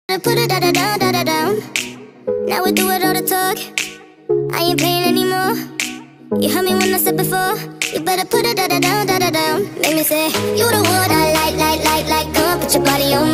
Put it da da down, da da down. Now we do it all the talk. I ain't playing anymore. You heard me when I said before. You better put it da da down, da da down. Make me say, you the one I like. Come on, put your body on